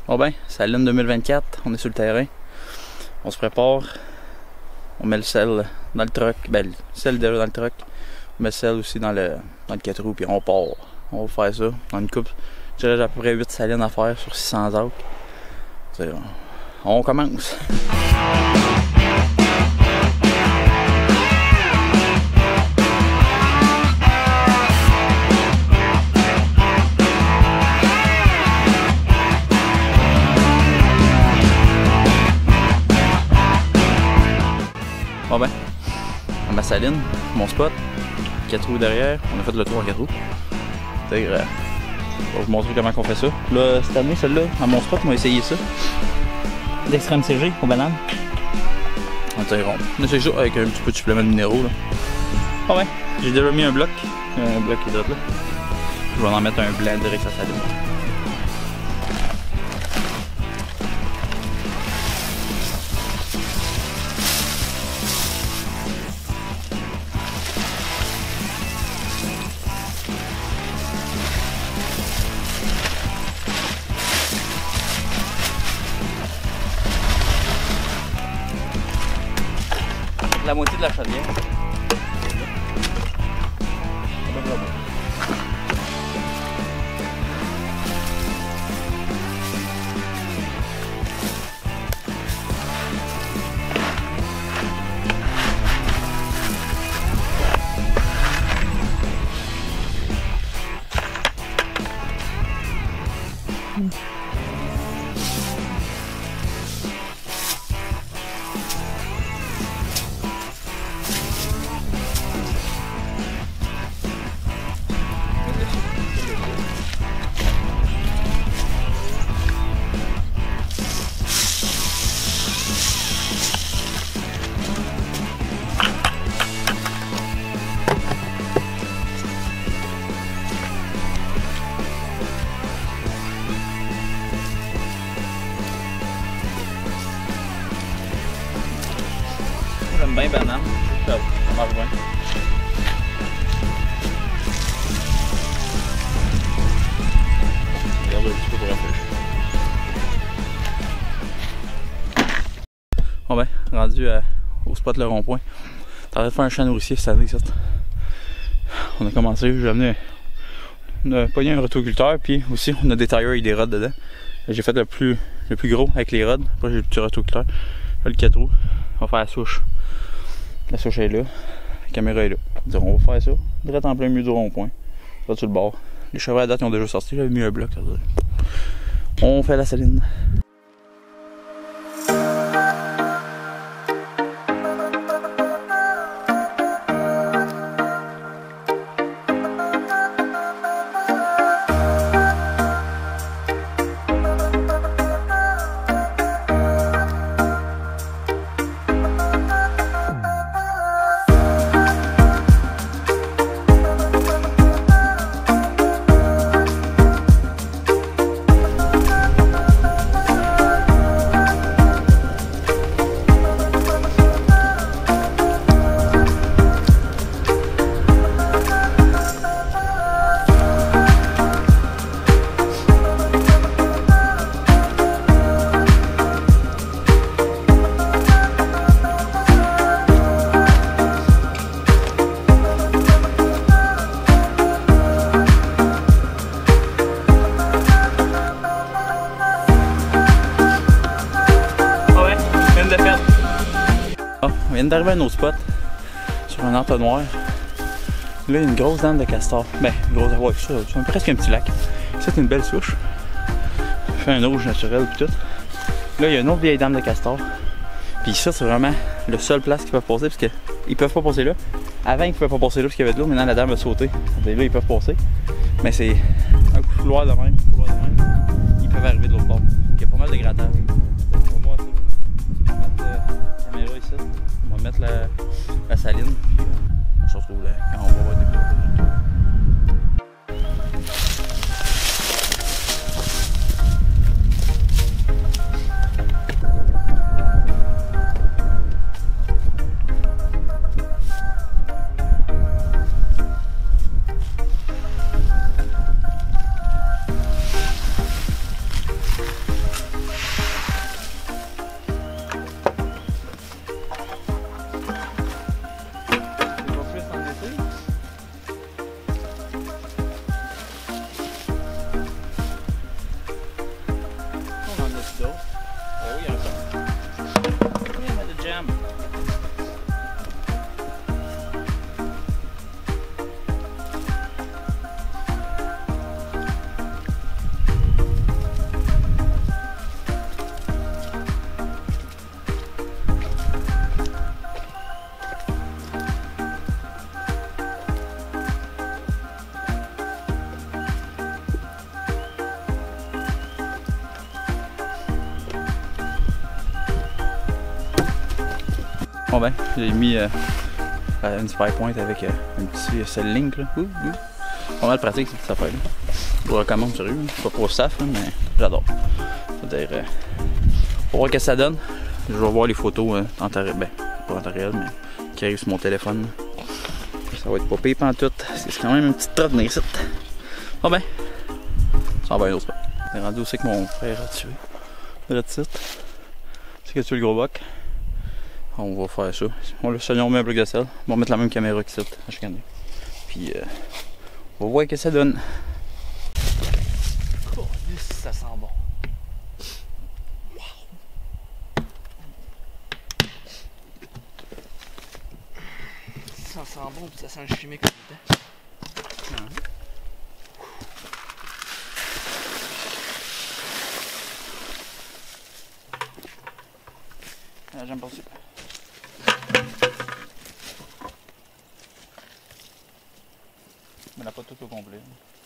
Bon ben, c'est Saline 2024, on est sur le terrain. On se prépare. On met le sel dans le truck. Ben, le sel déjà dans le truck. On met le sel aussi dans le 4 roues, puis on part. On va faire ça dans une coupe. Je dirais j'ai à peu près 8 salines à faire sur 600 acres. On commence. Bon ben, à ma saline, mon spot, 4 roues derrière, on a fait le tour à 4 roues. Je vais vous montrer comment on fait ça. Là, cette année, celle-là, à mon spot, on va essayer ça. D'extrême CG aux bananes. On tire rond. On essaye ça avec un petit peu de supplément de minéraux. Là. Bon ben, j'ai déjà mis un bloc qui est là. Je vais en mettre un blanc direct à sa saline. La moitié de la chaudière. J'aime bien banane, ça marche bien. Regarde un petit peu pour rafraîchir. Bon ben, rendu au spot le rond-point. T'arrêtes de faire un champ nourricier cette année, ça. On a commencé, on a pogné un rotoculteur, puis aussi on a des tailleurs et des rods dedans. J'ai fait le plus gros avec les rods, après j'ai le petit rotoculteur. Là, le 4 roues, on va faire la souche. La souche est là, la caméra est là. On va faire ça, direct en plein milieu du rond-point. Là sur le bord. Les chevreuils à date ils ont déjà sorti, j'avais mis un bloc. On fait la saline. On vient d'arriver à nos spots sur un entonnoir. Là, il y a une grosse dame de castor. Ben, une grosse, ouais, c'est presque un petit lac. Ça, c'est une belle souche. Il fait un rouge naturel et tout. Là, il y a une autre vieille dame de castor. Puis ça, c'est vraiment le seul place qu'ils peuvent passer parce qu'ils peuvent pas passer là. Avant, ils pouvaient pas passer là parce qu'il y avait de l'eau. Maintenant, la dame a sauté. Et là, ils peuvent passer. Mais c'est un couloir de même. Ils peuvent arriver de l'autre bord. Il y a pas mal de grattage. On va voir ça. On va mettre la caméra ici. On va mettre la saline. Puis on se retrouve là quand on va voir des résultats. Bon ben, j'ai mis une spy point avec un petit cell link là. Pas mal pratique cette petite affaire là. Je vous recommande sérieux, c'est pas pour staff là, mais j'adore. C'est-à-dire, pour voir ce que ça donne, je vais voir les photos en temps réel, ben pas en temps réel, mais qui arrivent sur mon téléphone. Ça va être pas pire pantoute, c'est quand même une petite trotte venir ici. Bon ben, ça va un autre spot. On est rendu aussi que mon frère a tué. C'est que tu le gros boc. On va faire ça. On met un bloc de sel. On va mettre la même caméra qu'ici à chaque année. Puis on va voir ce que ça donne. Oh, ça sent bon. Wow. Ça sent bon puis ça sent le chimique dedans. J'aime pas ça. Mais là, pas tout au complet.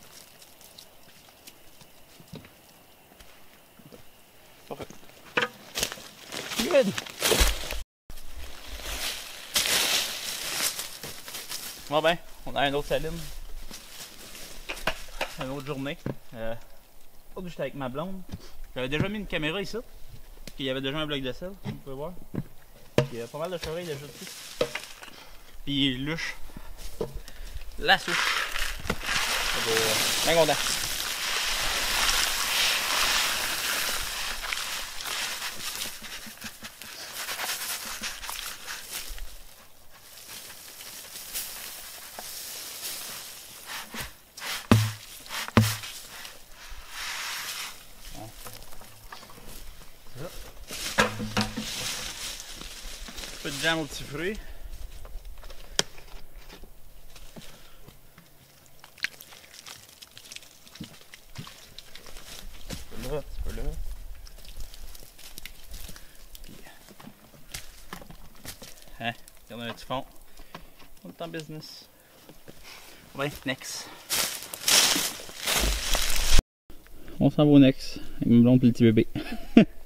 Parfait. Good! Bon ben, on a une autre saline. Une autre journée. J'étais avec ma blonde. J'avais déjà mis une caméra ici. Il y avait déjà un bloc de sel, vous pouvez voir. Il y a pas mal de chevreuils déjà dessus. Puis luche. La souche. Bien content. Un peu de jam aux petits fruits. Un petit peu là. Puis, hein, il y en a un petit fond. On est en business. Ouais, next. On s'en va au next. Avec mon blonde et le petit bébé.